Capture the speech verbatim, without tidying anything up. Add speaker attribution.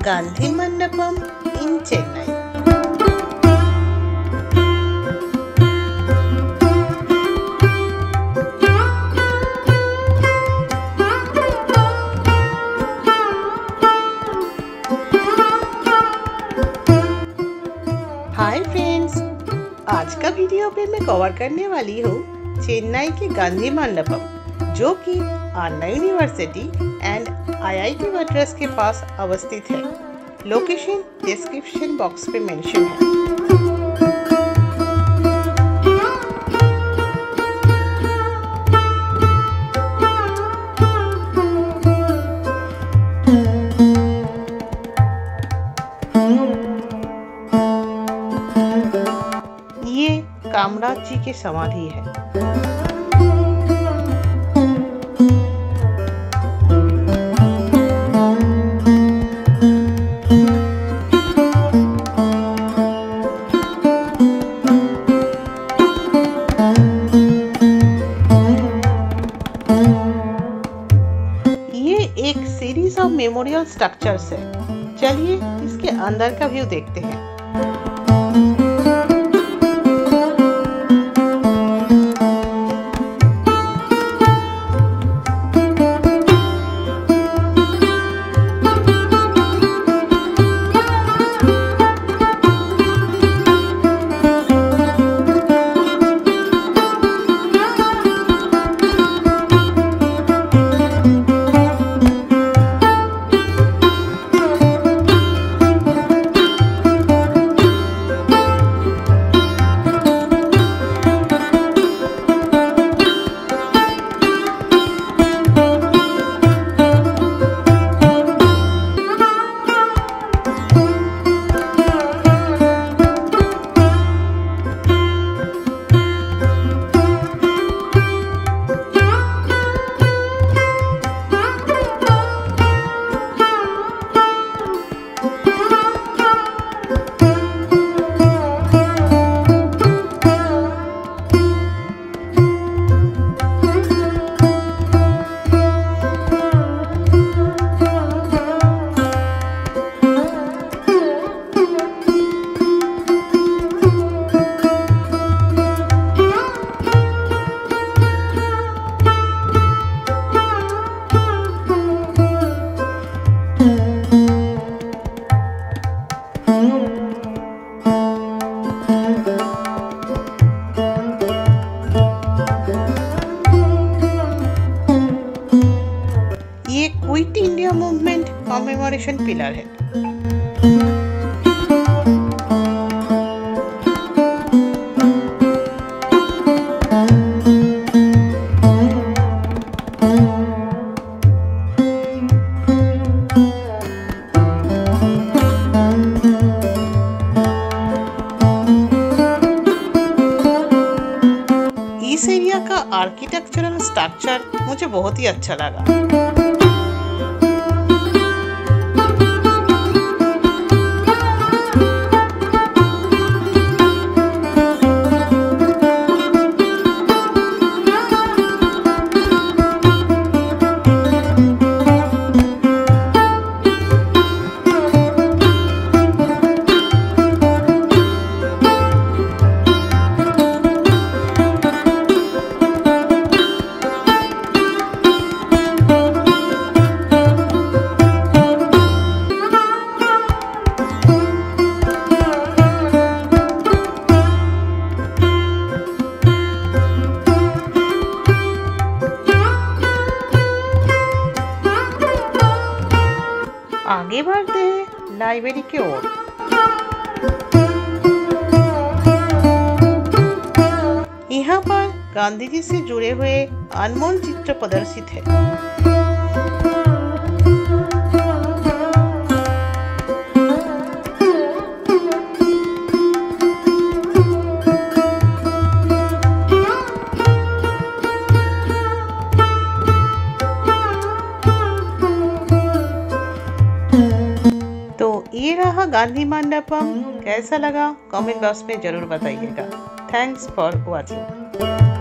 Speaker 1: Gandhi Mandapam in Chennai. Hi friends, आज का video पे मैं कवर करने वाली हूँ चेन्नई के गांधी मंडपम, जो कि Anna University and I I T Madras के पास अवस्थित है। लोकेशन डिस्क्रिप्शन बॉक्स पे मेंशन है। ये कामराज जी की समाधि है। ये एक सीरीज ऑफ मेमोरियल स्ट्रक्चर्स है। चलिए इसके अंदर का व्यू देखते हैं। ये quit India movement commemoration pillar है। इस एरिया का आर्किटेक्चरल स्ट्रक्चर मुझे बहुत ही अच्छा लगा। आगे बढ़ते हैं लाइब्रेरी की ओर। यहाँ पर गांधी जी से जुड़े हुए अनमोल चित्र प्रदर्शित है। ये रहा गांधी मंडपम। कैसा लगा कमेंट बॉक्स में जरूर बताइएगा। Thanks for watching.